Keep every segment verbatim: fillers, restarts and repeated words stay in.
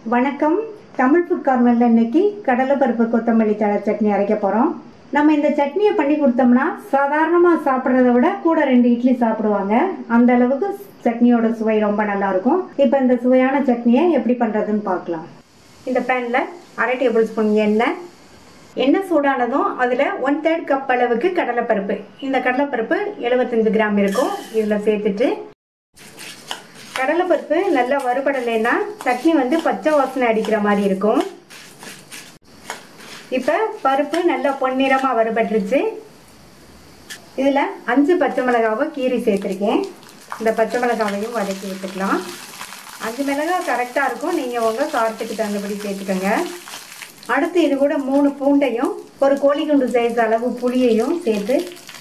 வணக்கம். தமிழ் ஃபுட் கார்னர்ல இன்னைக்கு கடலை பருப்பு கொத்தமல்லி தழை சட்னி அரைக்க போறோம். நம்ம இந்த சட்னியை பண்ணி கொடுத்தோம்னா சாதாரணமா சாப்பிட்றத விட கூட ரெண்டு இட்லி சாப்பிடுவாங்க. அந்த அளவுக்கு சட்னியோட சுவை ரொம்ப நல்லா இருக்கும். இப்போ இந்த சுவையான சட்னியை எப்படி பண்றதுன்னு பார்க்கலாம். இந்த பேன்ல அரை டேபிள் ஸ்பூன் எண்ணெய் எண்ணெய் சூடானதும் அதில் ஒன் தேர்ட் கப் அளவுக்கு கடலைப்பருப்பு, இந்த கடலைப்பருப்பு எழுபத்தஞ்சு கிராம் இருக்கும், இதில் சேர்த்துட்டு கடலைப்பருப்பு நல்லா வறுபடலைன்னா சட்னி வந்து பச்சை வாசனை அடிக்கிற மாதிரி இருக்கும். இப்போ பருப்பு நல்லா பொன்னிறமாக வறுபட்டுருச்சு. இதில் அஞ்சு பச்சை மிளகாவை கீரி சேர்த்துருக்கேன். இந்த பச்சை மிளகாவையும் வதக்கி விட்டுக்கலாம். அஞ்சு மிளகாய் கரெக்டாக இருக்கும், நீங்கள் உங்கள் காரத்துக்கு தகுந்தபடி சேர்த்துக்கோங்க. அடுத்து இது கூட மூணு பூண்டையும் ஒரு கோழிக்குண்டு சைஸ் அளவு புளியையும் சேர்த்து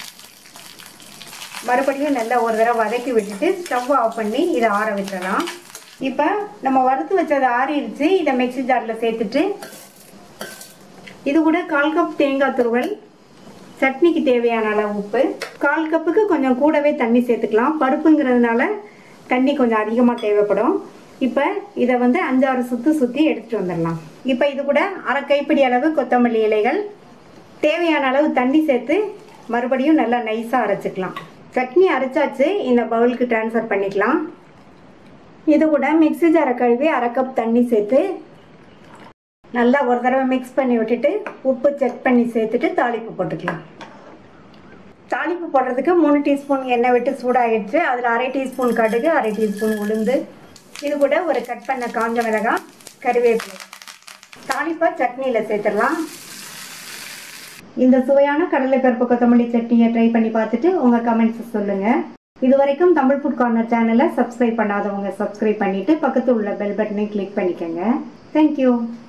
மறுபடியும் நல்லா ஒரு தடவை வதக்கி விட்டுட்டு ஸ்டவ் ஆஃப் பண்ணி இதை ஆற விட்டுறலாம். இப்போ நம்ம வறுத்து வச்சதை ஆறிடுச்சு. இதை மிக்ஸி ஜாரில் சேர்த்துட்டு இது கூட கால் கப் தேங்காய் துருவல், சட்னிக்கு தேவையான அளவு உப்பு, கால் கப்புக்கு கொஞ்சம் கூடவே தண்ணி சேர்த்துக்கலாம். பருப்புங்கிறதுனால தண்ணி கொஞ்சம் அதிகமாக தேவைப்படும். இப்போ இதை வந்து அஞ்சாறு சுற்றி சுற்றி எடுத்துகிட்டு வந்துடலாம். இப்போ இது கூட அரை கைப்பிடி அளவு கொத்தமல்லி இலைகள், தேவையான அளவு தண்ணி சேர்த்து மறுபடியும் நல்லா நைஸாக அரைச்சிக்கலாம். சட்னி அரைச்சாச்சு, இந்த பவுலுக்கு ட்ரான்ஸ்ஃபர் பண்ணிக்கலாம். இது கூட மிக்ஸி ஜாரை கழுவி அரை கப் தண்ணி சேர்த்து நல்லா ஒரு தடவை மிக்ஸ் பண்ணி விட்டுட்டு உப்பு செக் பண்ணி சேர்த்துட்டு தாளிப்பு போட்டுக்கலாம். தாளிப்பு போடுறதுக்கு மூணு டீஸ்பூன் எண்ணெய் விட்டு சூடாகிடுச்சு. அதில் அரை டீஸ்பூன் கடுகு, அரை டீஸ்பூன் உளுந்து, இது கூட ஒரு கட் பண்ண காஞ்ச மிளகாய், கருவேப்பிலை, தாளிப்பை சட்னியில் சேர்த்துடலாம். இந்த சுவையான கடலை பருப்பு கொத்தமல்லி சட்னியை ட்ரை பண்ணி பார்த்துட்டு உங்கள் கமெண்ட்ஸ் சொல்லுங்கள். இது வரைக்கும் தமிழ் ஃபுட் கார்னர் சேனலை சப்ஸ்கிரைப் பண்ணாதவங்க சப்ஸ்கிரைப் பண்ணிவிட்டு பக்கத்தில் உள்ள பெல் பட்டனை கிளிக் பண்ணிக்கோங்க. தேங்க்யூ.